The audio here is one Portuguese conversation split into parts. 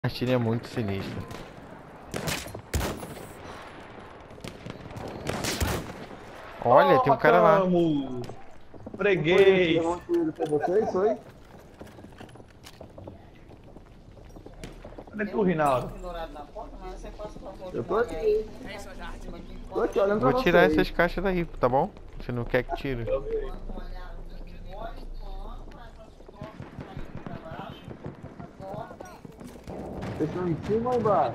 A China é muito sinistra. Olha, tem um cara lá. Camus! Foi esse que Freguês! levou um tiro com vocês, foi? Cadê tu, Rinaldo? Eu tô aqui. Tô aqui olhando pra Vou tirar vocês. essas caixas daí, tá bom? Você não quer que tire? Vocês estão em cima ou embaixo?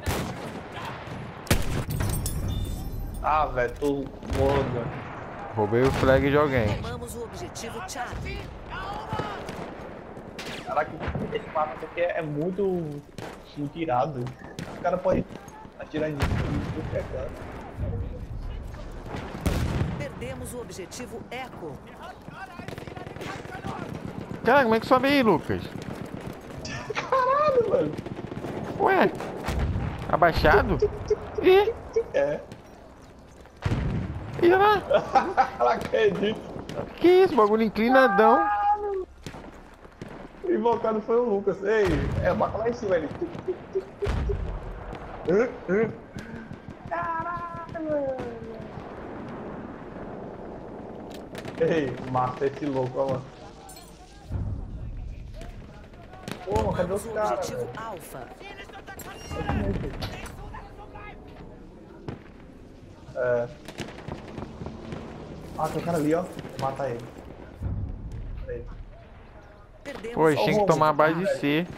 Ah, velho, tu morda. Roubei o flag de alguém. Tomamos o objetivo Charlie. Caraca, esse mapa aqui é muito irado. O cara pode atirar em tudo que é canto. Perdemos o objetivo Echo. Caraca, como é que sobe aí, Lucas? Caralho, mano. Ué? Abaixado? Ih, É. ih lá. Não acredito. Que isso, bagulho inclinadão. O invocado foi o Lucas. Ei, é bota lá em cima ele. Caralho. Ei, mata esse louco, ó, mano. Pô, mas cadê os Tomamos o caras? objetivo Alpha. É. Ah, tem um cara ali, ó. Vou matar ele. Aí. Perdemos Pô, o tinha que tomar a base de C.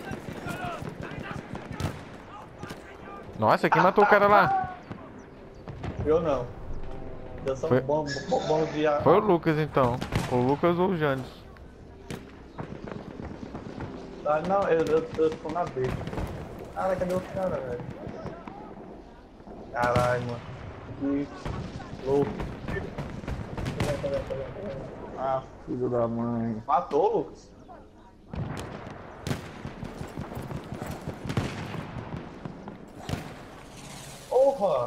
Nossa, quem matou o cara lá? Eu não. Eu sou Foi- bom de... Foi o Lucas então. O Lucas ou o Jandes. Ah, não, eu tô na B. Cara, cadê o cara, velho? Caralho, mano. Que louco. Tá vendo? Ah, filho da mãe. Matou, Lucas? Porra!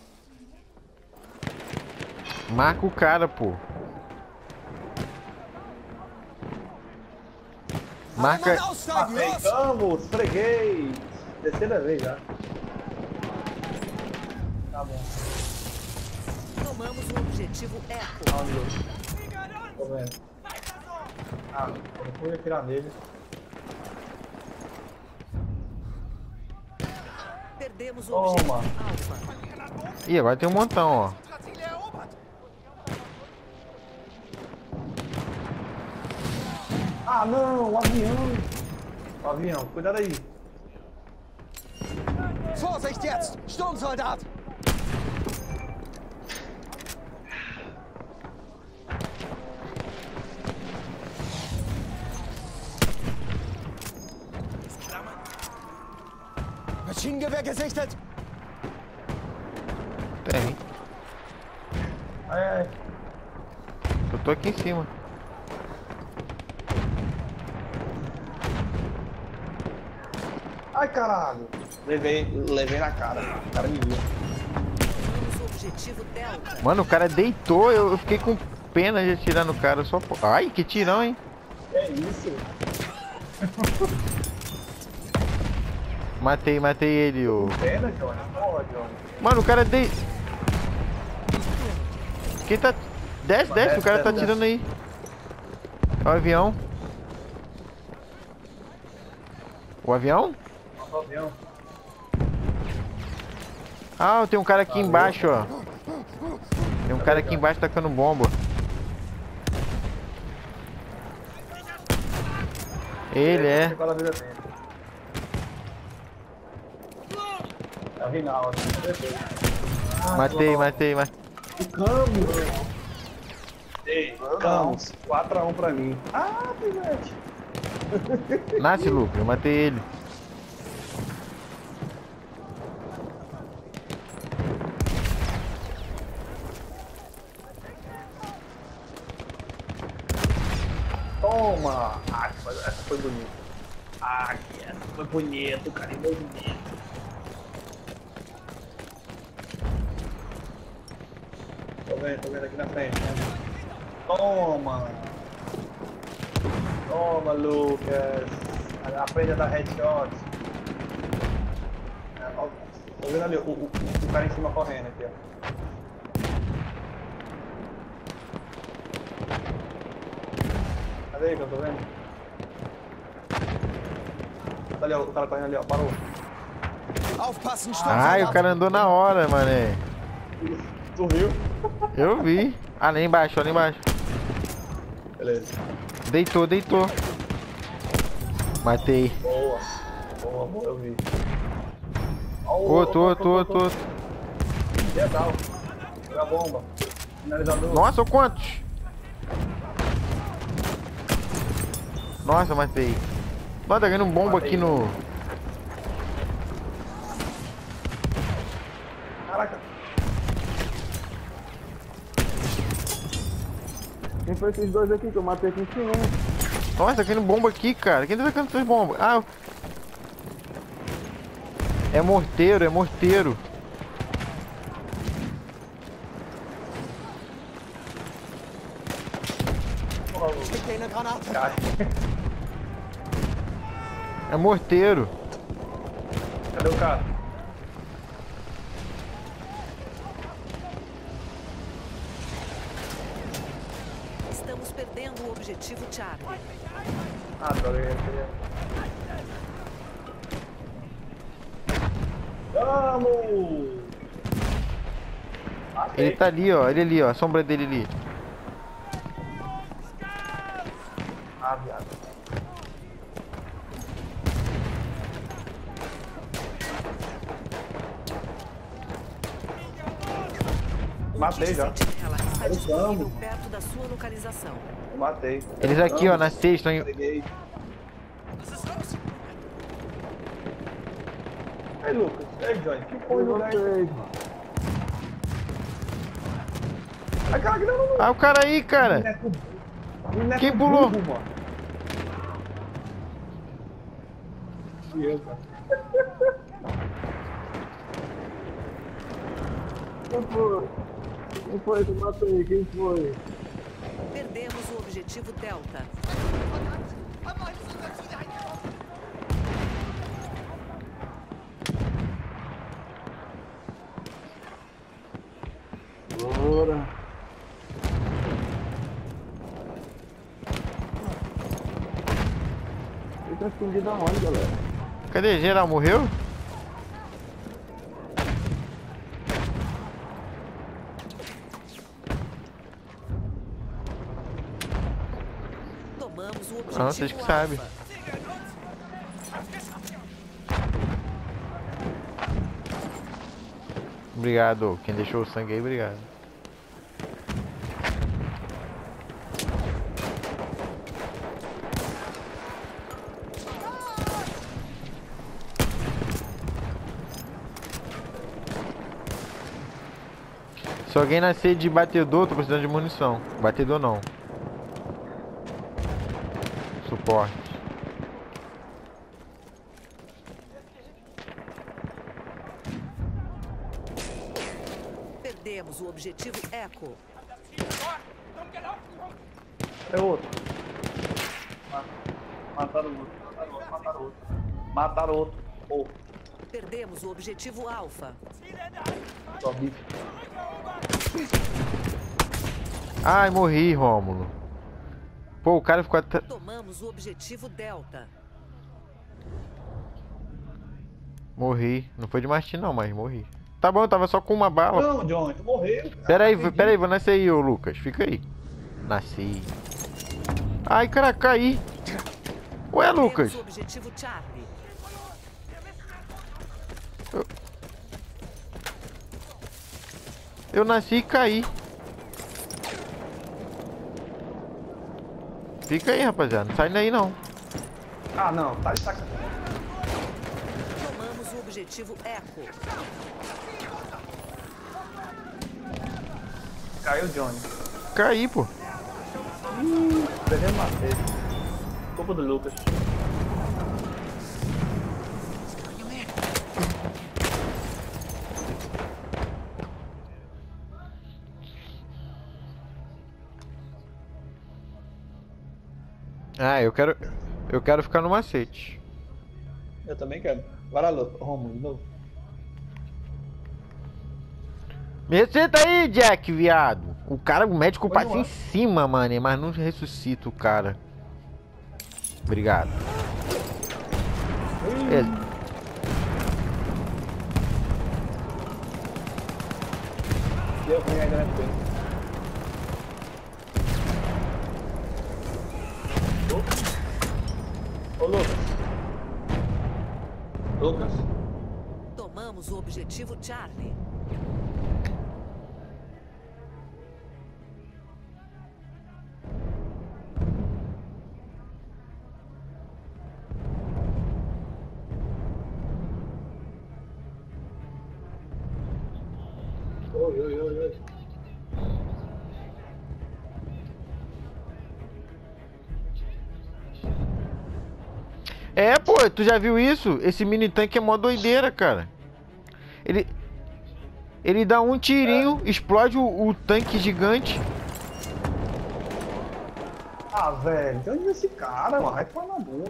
Marca o cara, pô. Marca. Matamos, freguei! Terceira vez já. Tá bom. Tomamos o objetivo Echo. Onde, Lucas? Tô vendo. Ah, eu fui atirar nele. Perdemos o Toma. objetivo Alpha. Ih, agora tem um montão, ó. Ah, não, o avião! O avião, cuidado aí. Vorsicht jetzt! Sturmsoldat! Maschinengewehr gesichtet! Tem. Ai, ai. Eu tô aqui em cima. Ai, caralho. Levei na cara. O cara me viu. Tomamos o objetivo Delta. Mano, o cara deitou, eu fiquei com pena de atirar no cara só por... Ai, que tirão, hein? É isso? Matei ele, ô. Pena, Johnny. Porra, Johnny. Mano, o cara dei... Quem tá... Desce, o cara tá desce. atirando aí. Ó, o avião. O avião? O avião. Ah, tem um cara aqui embaixo, ó. Tem um cara aqui embaixo tacando bomba. Ele é. Ficou na vida dele. É o Rinaldo. Matei. O Camus. Ei, Camus. 4-1 pra mim. Ah, pivete. Nasce, Lucas, eu matei ele. Toma. Ah, essa foi bonita. Ah, essa foi bonita. O cara é muito bonito. Tô vendo aqui na frente. Né? Toma. Toma, Lucas. Aprende a dar headshot. Tô vendo ali o cara em cima correndo aqui, ó. Cadê ele que eu tô vendo? Tá ali, ó, o cara correndo ali, ó. Parou. Aufpassen, Ai, o Sturmsoldat! cara andou na hora, mané. Tu viu? Eu vi. Ah, ali embaixo, ali embaixo. Beleza. Deitou, deitou. Matei. Boa. Boa, boa, eu vi. Ó, Outro. Legal. Pega a bomba. Finalizador. Nossa, quantos? Nossa, matei. Nossa, tá ganhando um bomba aqui no... Caraca. Quem foi esses dois aqui que eu matei aqui em cima? Nossa, tá ganhando bomba aqui, cara. Quem tá tacando essas bombas? Ah, é morteiro, é morteiro. Schick dir eine Granate! Cara. É morteiro. Cadê o cara? Estamos perdendo o objetivo Charlie. Ah, droga. Vamos! Ele tá ali, ó. Ele ali, ó. A sombra dele ali. Ah, viado. Matei já. Sentinela está disponível Vamos. perto da sua localização. Eu matei. Eles aqui, ó, na sexta. Hein? Peguei. Ei, Lucas. Ei, Johnny. Que foi no Vocês, mano. Ai, cara, não. Ah, o cara aí, cara. Quem pulou? Quem foi? Quem foi que eu matei? Quem foi? Perdemos o objetivo Delta. Bora. Ele tá escondido aonde, galera? Cadê? Geral morreu? Tomamos o objetivo Ah, vocês que sabem. Alpha. Obrigado. Quem deixou o sangue aí, obrigado. Se alguém nascer de batedor, tô precisando de munição. Batedor não. Suporte. Perdemos o objetivo Echo. É outro. Mataram outro. Mataram outro. Oh, Perdemos o objetivo Alpha. só vi. Ai, morri, Rômulo. Pô, o cara ficou até... Tomamos o objetivo Delta. Morri. Não foi de mastim não, mas morri. Tá bom, eu tava só com uma bala. Não, John, tu morreu. Pera aí, vou nascer aí, ô Lucas. Fica aí. Nasci. Ai, cara, caí. Ué, Lucas. Perdemos o objetivo Charlie. Eu nasci e caí. Fica aí, rapaziada. Não sai daí, não. Ah, não, tá de sacanagem. Tomamos o objetivo Echo. Caiu o Johnny. Caí, pô. Perdendo matei. Culpa do Lucas. Ah, eu quero ficar no macete. Eu também quero. Vai lá, Lucas. Romulo, de novo. Me ressuscita aí, Jack, viado. O médico Pode passa em voar. cima, mano, mas não ressuscita o cara. Obrigado. Beleza. Deu ruim a grande dele. Ô, Lucas. Lucas. Tomamos o objetivo Charlie. Oi, oi, oi, oi. É, pô, tu já viu isso? Esse mini tanque é mó doideira, cara. Ele. Ele dá um tirinho, explode o tanque gigante. Ah, velho, de onde é esse cara, mano? Vai tomar na bunda.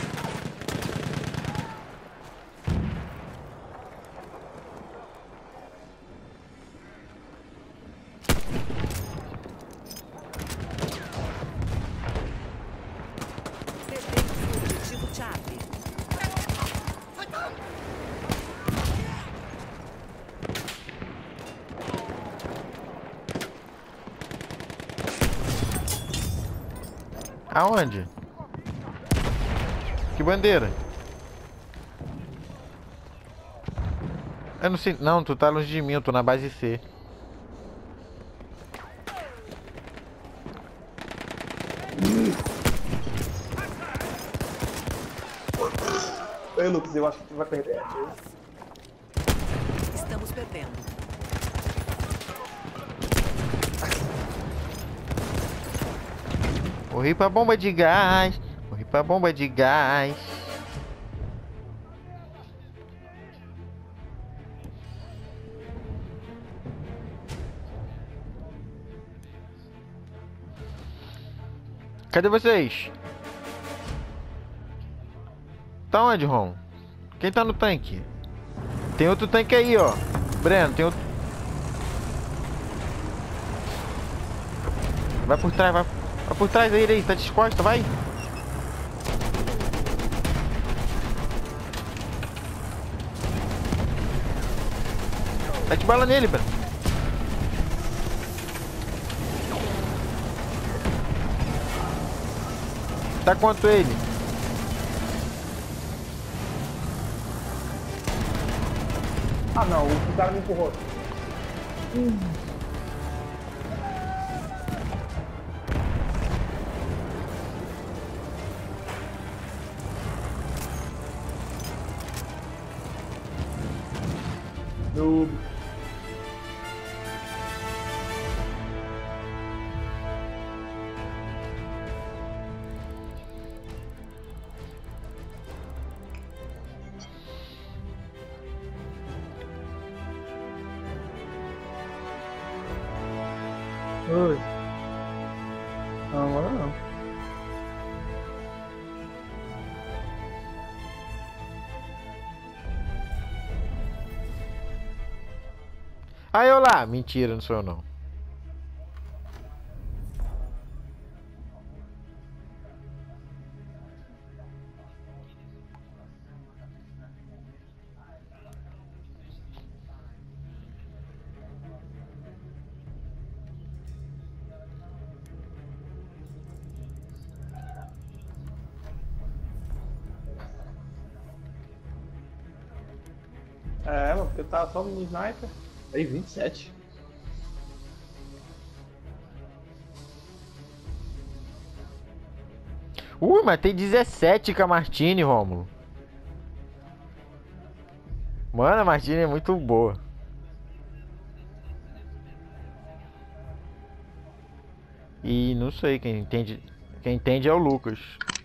Perdemos o objetivo Charlie. Aonde? Que bandeira? Eu não sei. Não, tu tá longe de mim, eu tô na base C. Ei, Lucas, eu acho que tu vai perder. Estamos perdendo. Corri pra bomba de gás. Corri pra bomba de gás. Cadê vocês? Tá onde, Ron? Quem tá no tanque? Tem outro tanque aí, ó. Breno, tem outro. Vai por trás, vai por trás aí, tá de costas, vai. Mete bala nele, Breno. Tá quanto ele? Ah, não, o cara me empurrou. Noob. Oi. Não, agora não. Aí, olá. Mentira, não sou eu não. É, mano, porque eu tava só no sniper. Aí, 27. Mas tem 17 com a Martini, Rômulo. Mano, a Martini é muito boa. E não sei, quem entende é o Lucas.